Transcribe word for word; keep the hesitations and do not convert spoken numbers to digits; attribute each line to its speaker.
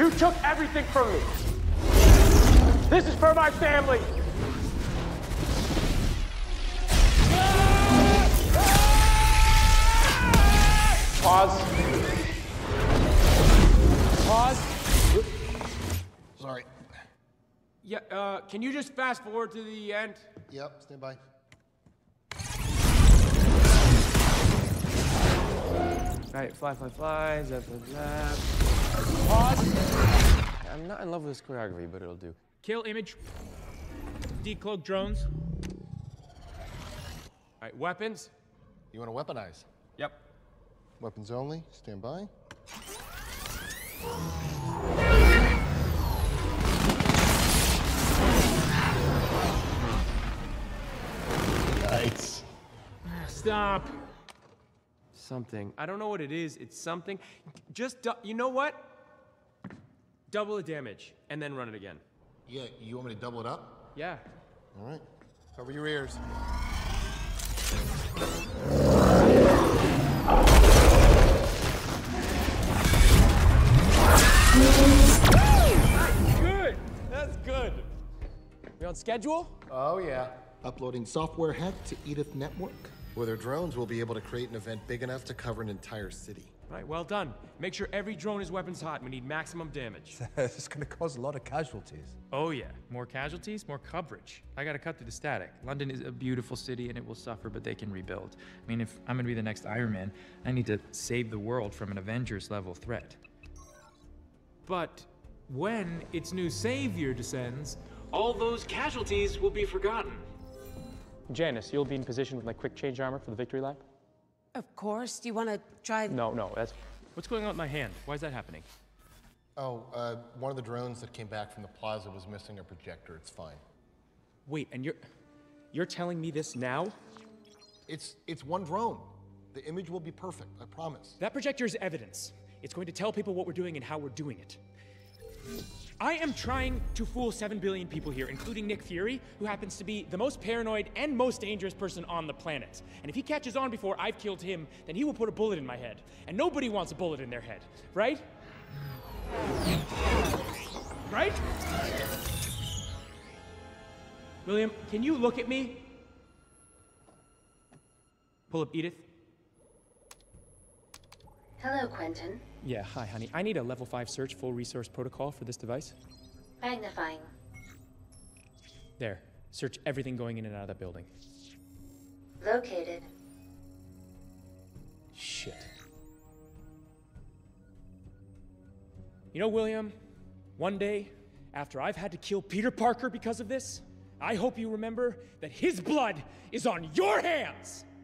Speaker 1: You took everything from me. This is for my family. Pause. Pause.
Speaker 2: Sorry.
Speaker 1: Yeah, uh, can you just fast forward to the end?
Speaker 2: Yep, stand by.
Speaker 1: Right, fly, fly, fly, zap, zap, zap. Pause.
Speaker 3: I'm not in love with this choreography, but it'll do.
Speaker 4: Kill image. Decloak drones.
Speaker 1: All right, weapons.
Speaker 2: You want to weaponize?
Speaker 1: Yep.
Speaker 2: Weapons only, stand by. Nice.
Speaker 4: Stop.
Speaker 1: Something. I don't know what it is. It's something. Just, du you know what? Double the damage, and then run it again.
Speaker 2: Yeah, you want me to double it up?
Speaker 1: Yeah.
Speaker 2: All right. Cover your ears.
Speaker 1: Good. That's good. We on schedule?
Speaker 2: Oh, yeah. Uploading software hack to Edith Network. With our drones, we'll be able to create an event big enough to cover an entire city.
Speaker 1: All right, well done. Make sure every drone is weapons hot. We need maximum damage.
Speaker 5: This is gonna cause a lot of casualties.
Speaker 4: Oh yeah, more casualties, more coverage. I gotta cut through the static. London is a beautiful city and it will suffer, but they can rebuild. I mean, if I'm gonna be the next Iron Man, I need to save the world from an Avengers level threat.
Speaker 1: But when its new savior descends, all those casualties will be forgotten. Janice, you'll be in position with my quick change armor for the victory lap?
Speaker 6: Of course. Do you want to try?
Speaker 1: No, no, that's... What's going on with my hand? Why is that happening?
Speaker 2: Oh, uh, one of the drones that came back from the plaza was missing a projector. It's fine.
Speaker 1: Wait, and you're... You're telling me this now?
Speaker 2: It's, it's one drone. The image will be perfect, I promise.
Speaker 1: That projector is evidence. It's going to tell people what we're doing and how we're doing it. I am trying to fool seven billion people here, including Nick Fury, who happens to be the most paranoid and most dangerous person on the planet. And if he catches on before I've killed him, then he will put a bullet in my head. And nobody wants a bullet in their head, right? Right? William, can you look at me? Pull up Edith.
Speaker 7: Hello, Quentin.
Speaker 1: Yeah, hi, honey. I need a level five search full resource protocol for this device.
Speaker 7: Magnifying.
Speaker 1: There. Search everything going in and out of that building.
Speaker 7: Located.
Speaker 1: Shit. You know, William, one day, after I've had to kill Peter Parker because of this, I hope you remember that his blood is on your hands!